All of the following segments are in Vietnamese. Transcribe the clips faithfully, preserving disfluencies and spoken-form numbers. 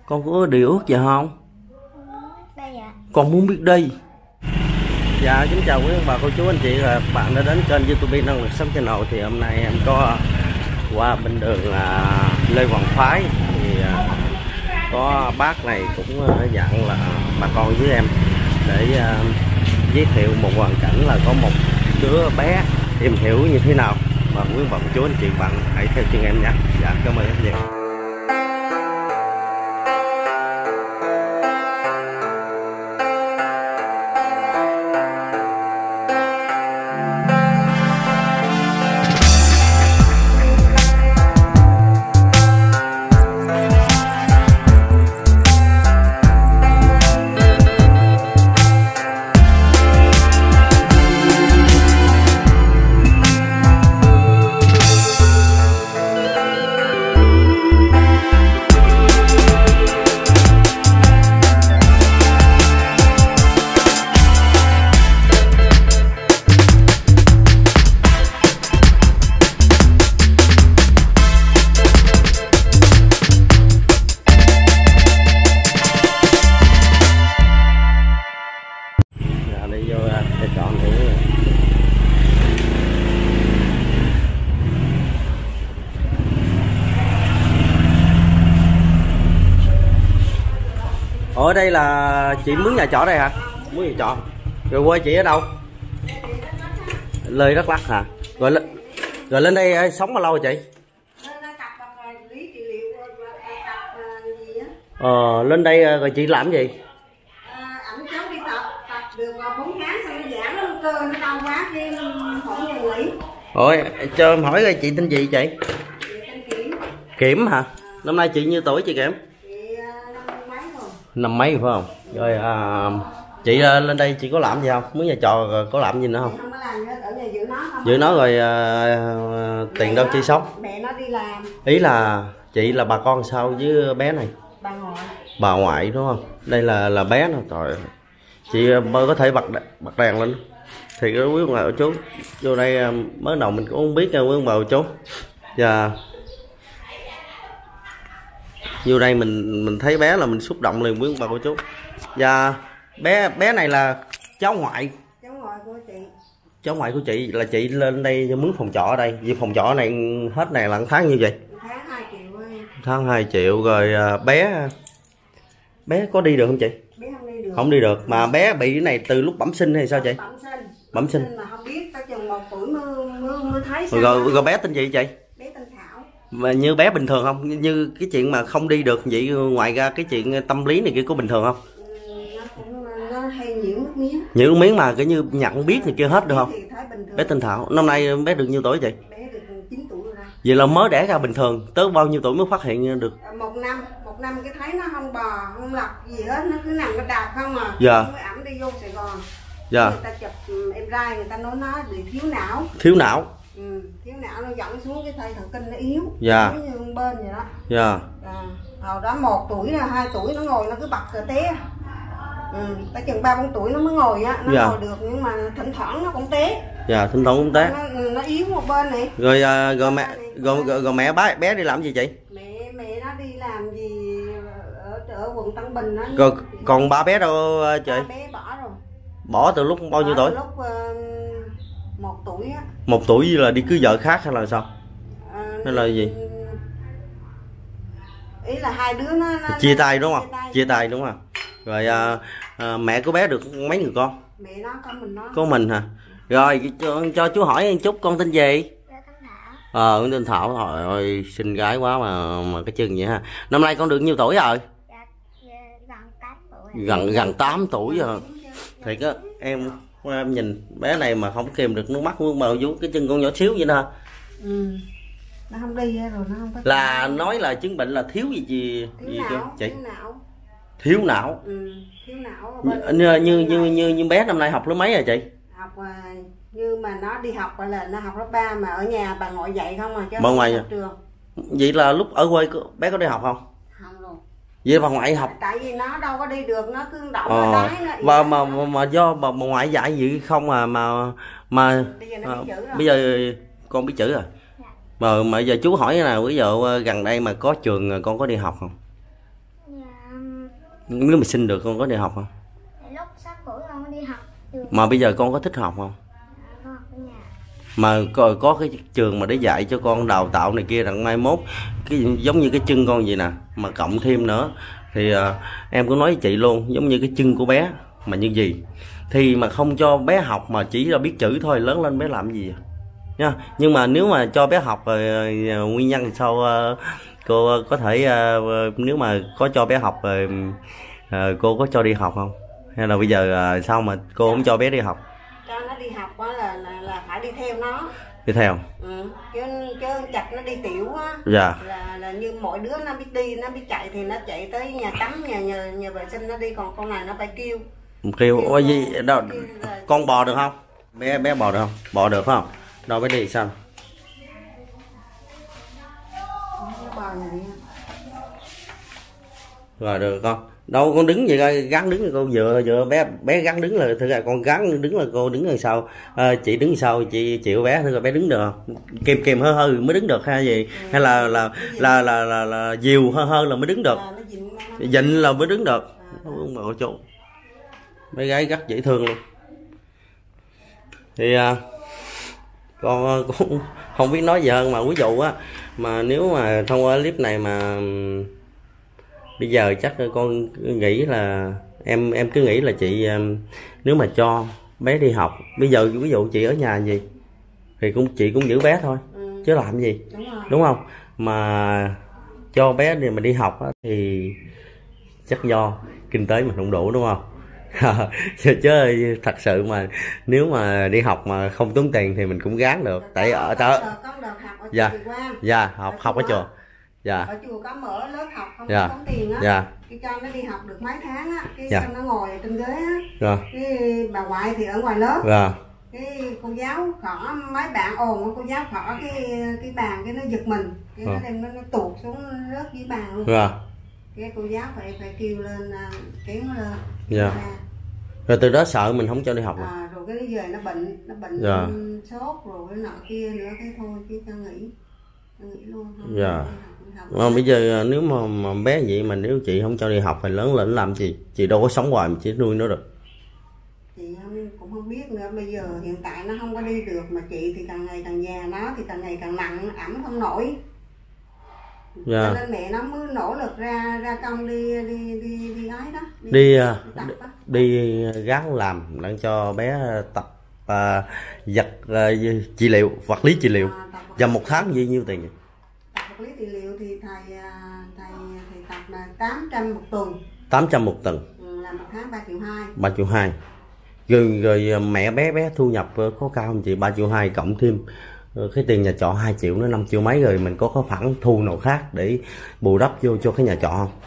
Con có điều ước gì không? Đây ạ. Con muốn biết đi. Dạ, kính chào quý ông bà, cô chú, anh chị và các bạn đã đến kênh YouTube Năng Lực Sống Channel. Thì hôm nay em có qua bên đường là Lê Hoàng Phái. Thì có bác này cũng dặn là bà con với em để uh, giới thiệu một hoàn cảnh là có một đứa bé tìm hiểu như thế nào. Và quý ông bà, cô chú, anh chị bạn hãy theo chân em nha. Dạ, cảm ơn anh chị. Ở đây là chị mướn nhà trọ đây hả? Mướn nhà trọ. Rồi quê chị ở đâu? Lê Đắk Lắk hả? Rồi lên rồi lên đây sống bao lâu rồi chị? Ờ, lên đây rồi chị làm gì? Ảnh cháu đi tập, tập được bốn tháng xong nó giảm nó cơ nó đau quá cái khỏi nhà nghỉ. Ôi, cho em hỏi coi chị tên gì chị? Kiểm. Kiểm hả? Năm nay chị nhiêu tuổi chị Kiểm? Năm mấy phải không? Rồi à, chị uh, lên đây chị có làm gì không? Muốn nhà trọ có làm gì nữa không? Không có làm nữa, ở nhà giữ nó không. Giữ nó rồi uh, tiền đâu chi sống? Mẹ nó đi làm. Ý là chị là bà con sao với bé này? Bà ngoại. Bà ngoại đúng không? Đây là là bé nè, trời. Chị mới có thể bật bật đèn lên. Thì cái quý ông bà chú vô đây mới đầu mình cũng không biết nha quý ông bà chú. Dạ. Vô đây mình mình thấy bé là mình xúc động liền với bà cô chú. Và bé bé này là cháu ngoại. Cháu ngoại của chị. Cháu ngoại của chị là chị lên đây mướn phòng trọ ở đây. Vì phòng trọ này hết này là tháng như vậy. Tháng hai triệu ơi. Tháng hai triệu rồi à, bé bé có đi được không chị? Bé không đi được. Không đi được mà bé bị cái này từ lúc bẩm sinh hay sao chị? Bẩm sinh. Bẩm sinh. Mà không biết tới chừng một tuổi mới mới, mới thấy sao. Rồi, rồi bé tên gì chị? Bé tên Thảo. Mà như bé bình thường không? Như cái chuyện mà không đi được vậy, ngoài ra cái chuyện tâm lý này kia có bình thường không? Ừ, nó cũng nó hay nhiễu nước miếng. Nhiễu nước miếng mà cái như nhận biết này kia hết được không? Bé tên Thảo. Năm nay bé được nhiêu tuổi chị? Bé được chín tuổi rồi đó. Vậy là mới đẻ ra bình thường. Tới bao nhiêu tuổi mới phát hiện được? Một năm, một năm cái thấy nó không bò, không lọc gì hết, nó cứ nằm nó đạp không à. Dạ. Mới ẩm đi vô Sài Gòn. Dạ. Người ta chụp em trai, người ta nói nó bị thiếu não. Thiếu não. Ừ, thiếu não nó dẫn xuống cái thây thần kinh nó yếu. Dạ. Giống như bên vậy đó. Dạ. À, hồi đó một tuổi là hai tuổi nó ngồi nó cứ bật cờ té. Ừ, tới chừng ba bốn tuổi nó mới ngồi á, nó dạ. ngồi được nhưng mà thỉnh thoảng nó cũng té. Dạ, thỉnh thoảng cũng té. Nó, nó yếu một bên này. Rồi à, rồi mẹ rồi, rồi, rồi mẹ bé bé đi làm gì chị? Mẹ mẹ nó đi làm gì ở ở quận Tân Bình đó. Rồi còn ba bé đâu chị? Ba bé bỏ rồi. Bỏ từ lúc bao nhiêu Bỏ tuổi? từ lúc uh, một tuổi á. Một tuổi là đi cưới vợ khác hay là sao? À, hay là gì? Ý là hai đứa nó, nó chia tay đúng không? Chia tay, chia tay đúng không? Rồi à, à, mẹ của bé được mấy người con? Mẹ nó có mình nó. Có mình hả? Rồi cho, cho chú hỏi một chút, con tên gì? Ờ, con tên Thảo. Trời ơi, xinh gái quá mà mà cái chân vậy ha. Năm nay con được nhiêu tuổi rồi? Dạ, gần tám tuổi. Gần gần tám tuổi rồi. Thiệt á, em em nhìn bé này mà không kìm được nước mắt luôn mà vú cái chân con nhỏ xíu vậy nè. Ừ. Nó không đi rồi nó không có. Là nói là chứng bệnh là thiếu gì gì, thiếu gì não, chứ chị? Thiếu não. Thiếu não. Ừ, thiếu não. Như như như như như bé năm nay học lớp mấy rồi chị? Học à, như mà nó đi học là nó học lớp ba mà ở nhà bà ngoại dạy không à chứ. Bà ngoại học trường. Vậy là lúc ở quê bé có đi học không? Không luôn. Vậy bà ngoại học? Tại vì nó đâu có đi được, nó cứ động ờ. ở đáy nó. Và mà, mà mà do bà, bà ngoại dạy vậy không à mà mà bây giờ, nó biết chữ rồi. Bây giờ con biết chữ rồi. Dạ. Mà mà giờ chú hỏi nào ví dụ gần đây mà có trường con có đi học không? Dạ. Nếu mà xin được con có đi học không? Lúc sắp buổi con có đi học trường. Mà bây giờ con có thích học không? Con học ở nhà. Mà có, có cái trường mà để dạy cho con đào tạo này kia đặng mai mốt cái giống như cái chân con vậy nè, mà cộng thêm nữa thì uh, em cũng nói với chị luôn, giống như cái chân của bé mà như gì thì mà không cho bé học mà chỉ là biết chữ thôi, lớn lên bé làm gì nha. Nhưng mà nếu mà cho bé học rồi uh, nguyên nhân thì sao uh, cô có thể uh, nếu mà có cho bé học rồi uh, cô có cho đi học không, hay là bây giờ uh, sao mà cô không cho bé đi học? Cho nó đi học á là, là là phải đi theo nó. Đi theo. Ừ. chứ chứ chặt nó đi tiểu á. Dạ. Là, là như mọi đứa nó biết đi, nó biết chạy thì nó chạy tới nhà tắm, nhà nhà, nhà vệ sinh nó đi, còn con này nó phải kêu. Kêu ôi gì đâu, kêu là... con bò được không? Bé bé bò được không? Bò được không? Đâu bé đi sao? Bò này. Rồi được con. Đâu con đứng vậy coi, gắn đứng con vừa vừa bé bé gắn đứng là thực ra con gắn đứng là cô đứng làm sao? À, chị đứng sau chị chịu bé thử coi bé đứng được không? Kìm kìm hơi hơi mới đứng được hay gì? Hay là là là là là, là dìu hơi hơi là mới đứng được. Dịnh là mới đứng được. Không mà chỗ. Bé gái rất dễ thương luôn. Thì à, con cũng không biết nói gì hơn, mà ví dụ á mà nếu mà thông qua clip này mà bây giờ chắc con nghĩ là em em cứ nghĩ là chị nếu mà cho bé đi học, bây giờ ví dụ chị ở nhà gì thì cũng chị cũng giữ bé thôi, ừ. chứ làm gì, đúng, đúng không? Mà cho bé đi mà đi học á, thì chắc do kinh tế mình không đủ, đúng không? chứ, chứ thật sự mà nếu mà đi học mà không tốn tiền thì mình cũng gán được, tại ở tớ dạ dạ học học ở chùa. Dạ. Ở chùa có mở lớp học không dạ. tốn tiền á. Dạ. Cái cho nó đi học được mấy tháng á, cái dạ. cho nó ngồi trên ghế á. Rồi. Cái bà ngoại thì ở ngoài lớp. Rồi. Cái cô giáo khỏ mấy bạn ồn, cô giáo khỏ cái cái bàn cái nó giật mình, cái rồi. Nó đem nó, nó tụt xuống rớt dưới bàn luôn. Rồi. Cái cô giáo phải phải kêu lên kéo nó lên. Dạ. Rồi từ đó sợ mình không cho đi học. À, rồi cái nó về nó bệnh, nó bệnh dạ. sốt rồi cái nọ kia nữa, cái thôi chứ cho nghỉ. Nghỉ luôn không. Dạ. Mà bây giờ nếu mà, mà bé vậy mà nếu chị không cho đi học thì lớn lên làm gì? Chị đâu có sống hoài mà chị nuôi nó được. Chị cũng không biết nữa, bây giờ hiện tại nó không có đi được mà chị thì càng ngày càng già, nó thì càng ngày càng nặng, ẵm không nổi. Dạ. Cho nên mẹ nó mới nỗ lực ra ra công đi đi đi đi ấy đó. Đi đi, đi, đi gắng làm để cho bé tập uh, vật uh, trị liệu, vật lý trị liệu. À, và một tháng bao nhiêu tiền vậy? Tập vật lý trị liệu thì thầy thầy thầy tập là tám trăm một tuần. tám trăm một tuần. Ừ, là một tháng ba triệu hai. ba triệu hai. Rồi rồi mẹ bé bé thu nhập có cao không chị? ba triệu hai cộng thêm cái tiền nhà trọ hai triệu nó năm triệu mấy, rồi mình có có khoản thu nào khác để bù đắp vô cho cái nhà trọ không?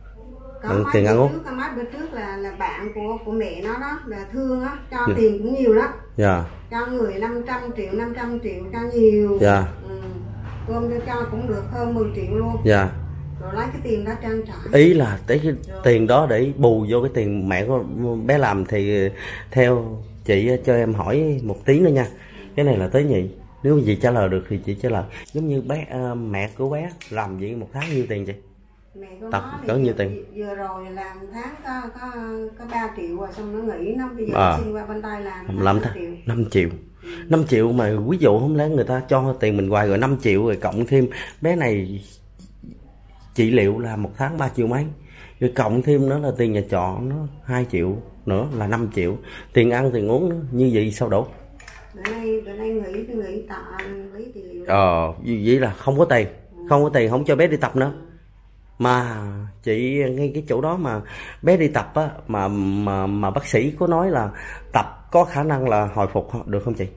Có tiền ăn uống. Có mấy bữa trước là là bạn của của mẹ nó đó là thương á, cho yeah. tiền cũng nhiều lắm. Dạ. Cho người năm trăm triệu, năm trăm triệu cho nhiều. Dạ. Ừ. Gom cho cho cũng được hơn mười triệu luôn. Dạ. Rồi lấy cái tiền đó trang trải. Ý là cái, cái tiền đó để bù vô cái tiền mẹ của bé làm thì theo chị cho em hỏi một tí nữa nha. Cái này là tới nhị. Nếu gì trả lời được thì chị trả lời. Giống như bé uh, mẹ của bé làm gì một tháng nhiêu tiền chị? Mẹ của tập nó có nhiêu tiền? Vừa rồi làm tháng có có có ba triệu rồi xong nó nghỉ, nó bây giờ à. xin qua bên tay làm làm năm triệu. năm triệu. Ừ. năm triệu mà ví dụ không lẽ người ta cho tiền mình hoài rồi năm triệu rồi cộng thêm bé này trị liệu là một tháng ba triệu mấy. Rồi cộng thêm nữa là tiền nhà trọ nó hai triệu nữa là năm triệu. Tiền ăn tiền uống nữa. Như vậy sao đủ? Bữa nay bữa nay nghỉ nghỉ tạ lý trị liệu. Ờ vậy là không có tiền, ừ. không có tiền không cho bé đi tập nữa. Mà chị ngay cái chỗ đó mà bé đi tập á, mà mà mà bác sĩ có nói là tập có khả năng là hồi phục được không chị?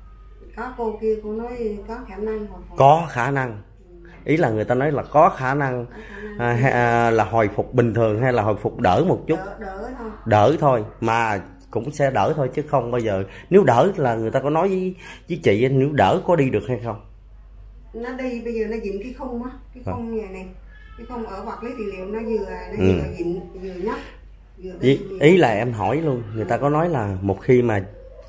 Có cô kia cô nói có khả năng hồi phục. Có khả năng. Ý là người ta nói là có khả năng, có khả năng à, à, là hồi phục bình thường hay là hồi phục đỡ một chút. Đỡ, đỡ thôi. Đỡ thôi, mà cũng sẽ đỡ thôi chứ không bao giờ. Nếu đỡ là người ta có nói với, với chị nếu đỡ có đi được hay không? Nó đi bây giờ nó dịnh cái khung á, cái khung này này. Chứ không ở vật lý trị liệu nó vừa nó vừa ừ. dịnh vừa nhấp vừa ý, ý là em hỏi luôn, người ta có nói là một khi mà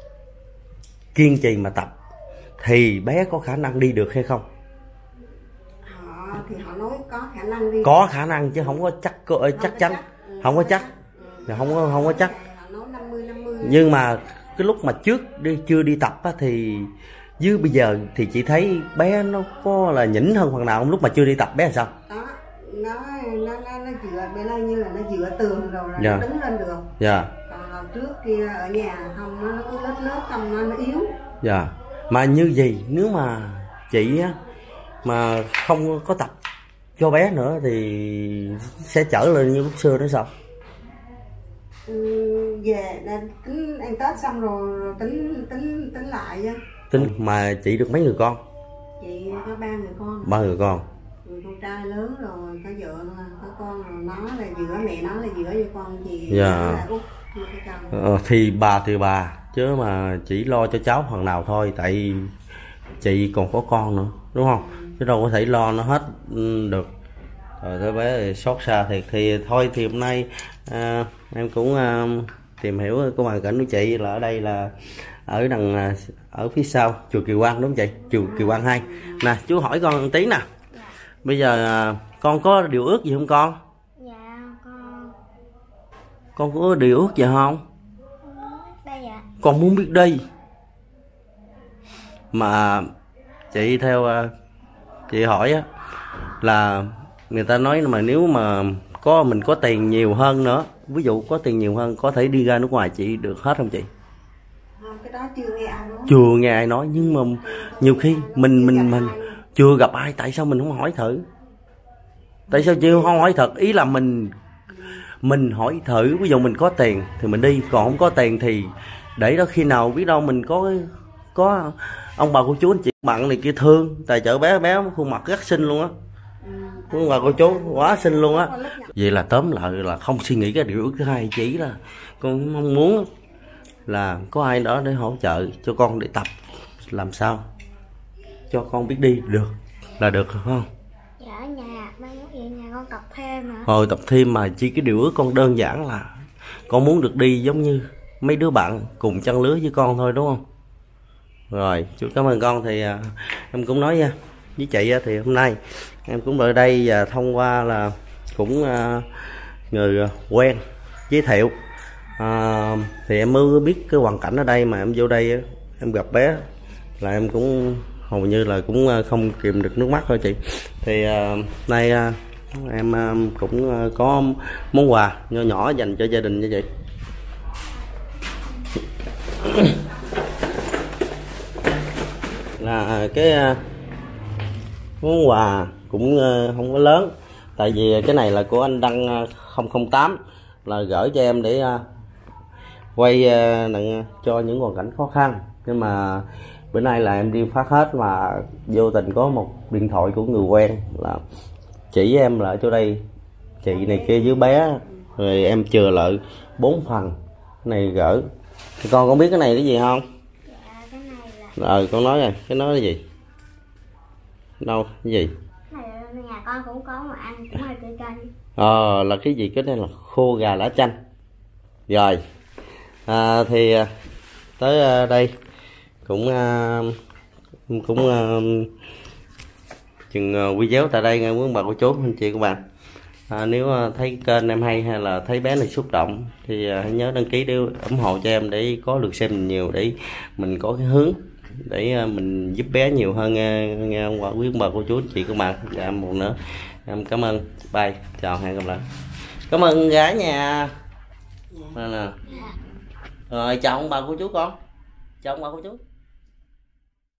kiên trì mà tập thì bé có khả năng đi được hay không? Họ thì họ nói có khả năng đi. Có khả năng chứ không có chắc chắc chắn. Chắc. Ừ. Không có chắc. Dạ, không có không có chắc. Nói năm mươi năm mươi. Nhưng mà cái lúc mà trước đi chưa đi tập á, thì với bây giờ thì chị thấy bé nó có là nhỉnh hơn phần nào không? Lúc mà chưa đi tập bé là sao? Đó, nó nó nó, nó dựa bên đây như là nó dựa tường rồi là dạ. nó đứng lên được. Dạ. Còn hồi trước kia ở nhà không, nó, nó cứ lớp lớp không, nó, nó yếu. Dạ. Mà như gì nếu mà chị á mà không có tập cho bé nữa thì sẽ trở lên như lúc xưa nữa sao? Ừ, về là tính ăn Tết xong rồi, rồi tính tính tính lại chứ. Tính mà chị được mấy người con? Chị có ba người con. Ba người con. Người con trai lớn rồi, có vợ có con rồi, nó là giữa, mẹ nó là giữa với con chị. Dạ. Là út, ờ, thì bà thì bà chứ mà chỉ lo cho cháu phần nào thôi, tại chị còn có con nữa đúng không? Ừ. Chứ đâu có thể lo nó hết được. Rồi tới bé thì xót xa thiệt. Thì thôi thì hôm nay à, em cũng à, tìm hiểu cái hoàn cảnh của chị là ở đây là ở đằng ở phía sau chùa Kỳ Quan đúng không chị? Chùa Kỳ Quan hai. Nè chú hỏi con một tí nè. Bây giờ à, con có điều ước gì không con? Dạ con. Con có điều ước gì không? Đây ạ. Con muốn biết đi. Mà chị theo chị hỏi á là người ta nói mà nếu mà có mình có tiền nhiều hơn nữa, ví dụ có tiền nhiều hơn có thể đi ra nước ngoài, chị được hết không chị? Không, cái đó chưa nghe ai nói. Chưa nghe ai nói, nhưng mà nhiều khi mình mình mình chưa gặp ai, tại sao mình không hỏi thử? Tại sao chưa không hỏi thật? Ý là mình mình hỏi thử, ví dụ mình có tiền thì mình đi, còn không có tiền thì để đó khi nào biết đâu mình có có ông bà cô chú anh chị bạn này kia thương, tài trợ bé bé khuôn mặt rất xinh luôn á. Ông bà cô chú quá xinh luôn á. Vậy là tóm lại là không suy nghĩ cái điều ước thứ hai, chỉ là con mong muốn là có ai đó để hỗ trợ cho con để tập làm sao cho con biết đi được là được không? Dạ ở nhà mai muốn về nhà con tập thêm hả? Hồi tập thêm mà chỉ cái điều ước con đơn giản là con muốn được đi giống như mấy đứa bạn cùng trang lứa với con thôi đúng không? Rồi chú cảm ơn con. Thì à, em cũng nói nha với chị thì hôm nay em cũng ở đây và thông qua là cũng à, người quen giới thiệu à, thì em mới biết cái hoàn cảnh ở đây, mà em vô đây em gặp bé là em cũng hầu như là cũng không kìm được nước mắt thôi chị. Thì à, nay à, em à, cũng à, có món quà nho nhỏ dành cho gia đình nha chị. Là cái à, món quà cũng à, không có lớn, tại vì cái này là của anh Đăng không không tám là gửi cho em để à, quay à, nặng cho những hoàn cảnh khó khăn. Nhưng mà bữa nay là em đi phát hết mà vô tình có một điện thoại của người quen là chỉ em là ở chỗ đây chị này kia với bé, rồi em chừa lại bốn phần này gửi. Thì con có biết cái này cái gì không? Dạ cái này là. Ờ con nói rồi, cái nói cái gì? Đâu cái gì? Cái này là nhà con cũng có mà ăn cũng hay cây chanh. Ờ là cái gì? Cái này là khô gà lá chanh. Rồi à, thì tới đây cũng cũng chừng video tại đây nghe quý bà cô chú anh chị các bạn. À, nếu thấy kênh em hay hay là thấy bé này xúc động thì hãy nhớ đăng ký để ủng hộ cho em để có lượt xem nhiều, để mình có cái hướng để mình giúp bé nhiều hơn nghe, nghe ông bà quý bà cô chú anh chị các bạn. Dạ một nữa em cảm ơn, bye, chào, hẹn gặp lại. Cảm ơn gái nhà. Nè nè. Rồi chào ông bà cô chú con, chào ông bà cô chú.